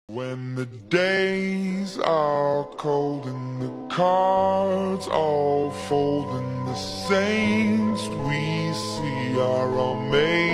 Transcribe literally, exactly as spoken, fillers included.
When the days are cold and the cards all fold and the saints we see are all made